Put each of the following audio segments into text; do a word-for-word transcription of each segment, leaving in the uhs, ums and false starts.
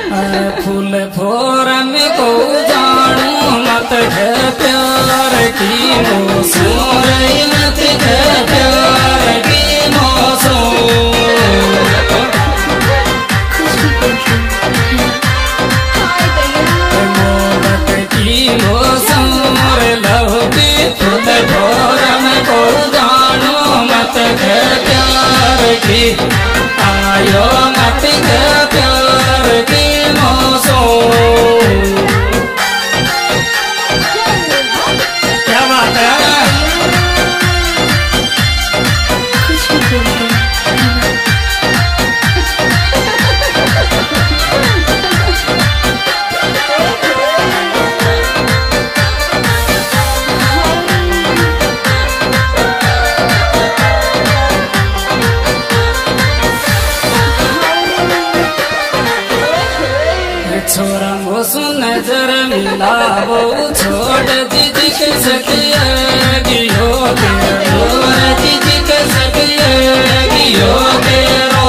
फूल four में को जानू मत है प्यार की मौसम मत है प्यार की मौसम मोहब्बत की मौसम लव की फूल फोर में को जानू मत है प्यार की आयो मत है प्यार की क्या बात है। छोरा वो सुन नजर मिलावो छोड़ दीदी के सकिएगी हो तेरो दीदी के सकिएगी हो तेरो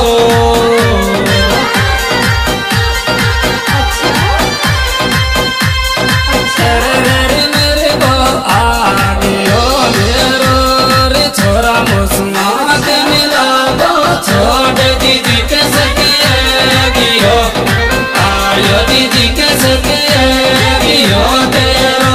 मेरे को आगियो मेरो रे छोरा मुस्मात मिलावो छोड़ दीदी के सकिएगी हो दीदी कैसे हो तेरो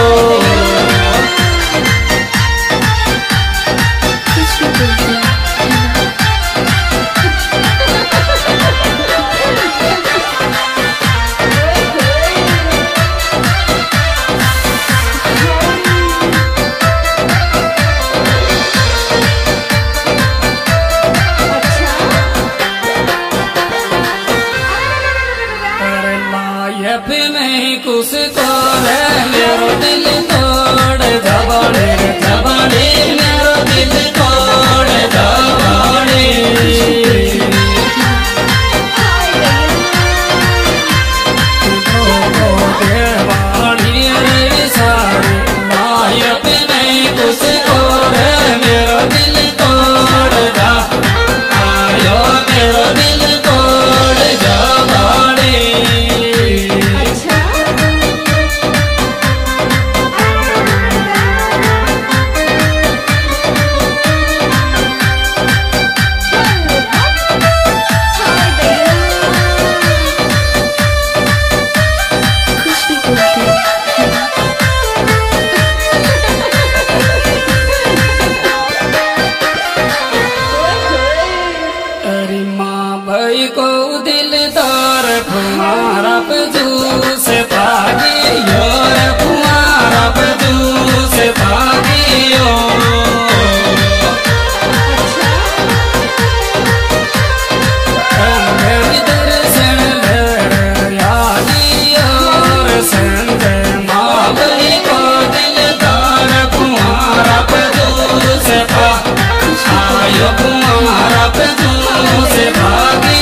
नहीं कुछ को है मेरो दिल तोड़ दबाड़े दबाड़े मेरो दिल तोड़ दबाड़े देवाड़ी रे सारे मायप नहीं कुछ को है मेरो दिल तोड़ दा आयो मेरो दिल तोड़ दबाड़े को दिल तार फुमारा पे जूस भागी योर फुमारा पे जूस भागी यो दर्शन यादी और संग माँ भाई को दिल तार फुमारा पे जूस आयो फुमारा पे जूस भागी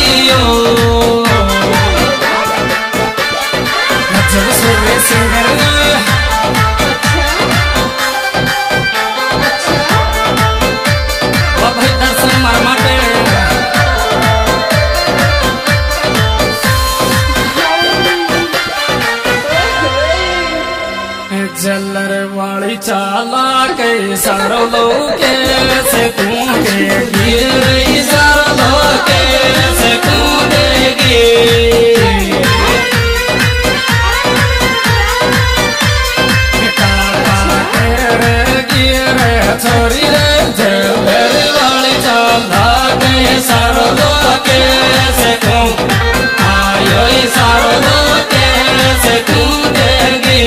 जलर वाली चाला के सारो लोग कैसे कूदेगी सारो लोग कैसे कूदेगी छोरी रे जलर वाली चाला के सारो लोग कैसे कूद आयो सारो लोग कैसे कूदेगी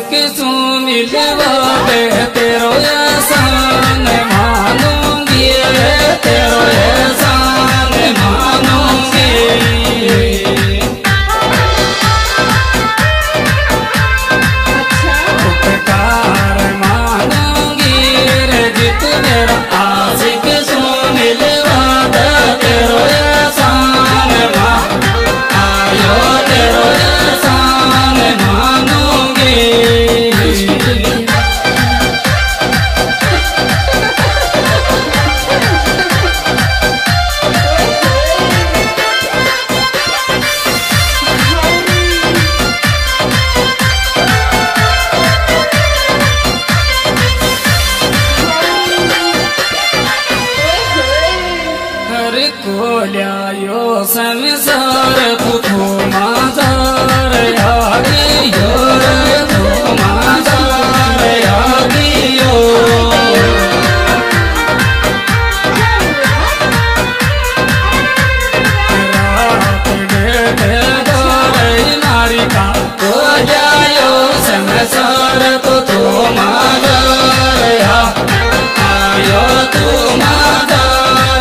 आशिक सू मिलवा दे तेरो एहसान मानूंगी तेरो एहसान मानूंगी उपकार मानूंगी रे जित मेरा आशिक सू मिलवा दे तेरो एहसान मा आयो तेरो एहसान मानूंगी कोल्यायो संसार तू माझार यागियो तू माझार यागियो रात डेटे दोरे नारी का कोल्यायो संसार तू माझार या आयो तू माझार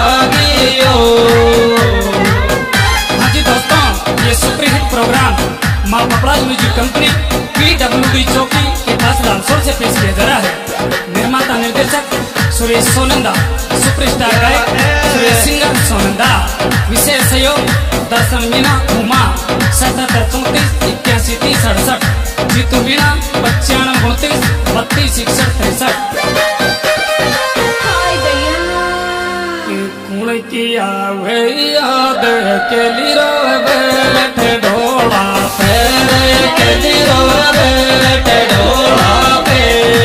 हाँ जी दोस्तों, ये सुपर हिट प्रोग्राम माँ पपड़ाज music company P W D चौकी के पास लालसोर से पेश किया जा रहा है। निर्माता निर्देशक सुरेश सोनंदा, सुपरस्टार गायक सुरेश सिंगर सोनंदा, विशेष सहयोग दर्शन मीना उमा सतहत्तर चौतीस इक्यासी तीस अड़सठ जीतू मीना पचानवे उनतीस बत्तीस इकसठ तिरसठ किया वे याद के लिरो बैठे ढोला फेरे के लिरो बैठे ढोला पे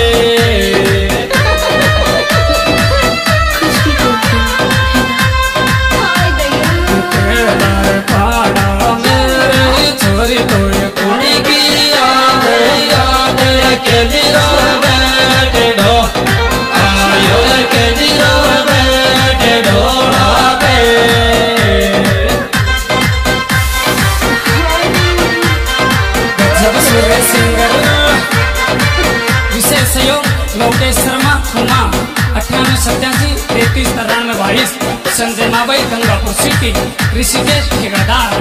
पाड़ा मेरे छोरी तो कुड़ी की याद याद के लिरो बैठे ढो आयो के लिरो बैठे ढोला सिंगर विशेष सहयोग लोकेश शर्मा खुमा अठानवे सत्यासी तैतीस तिरानवे बाईस संजय माबाई गंगापुर सिटी ऋषिकेश ठेकेदार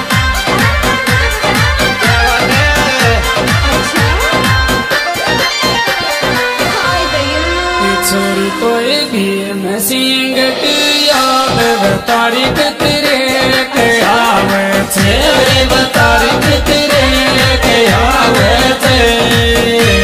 छोरी तो भीम सिंह की याद तारीख तेरे के आवे छे तारीख तेरे के आवे थे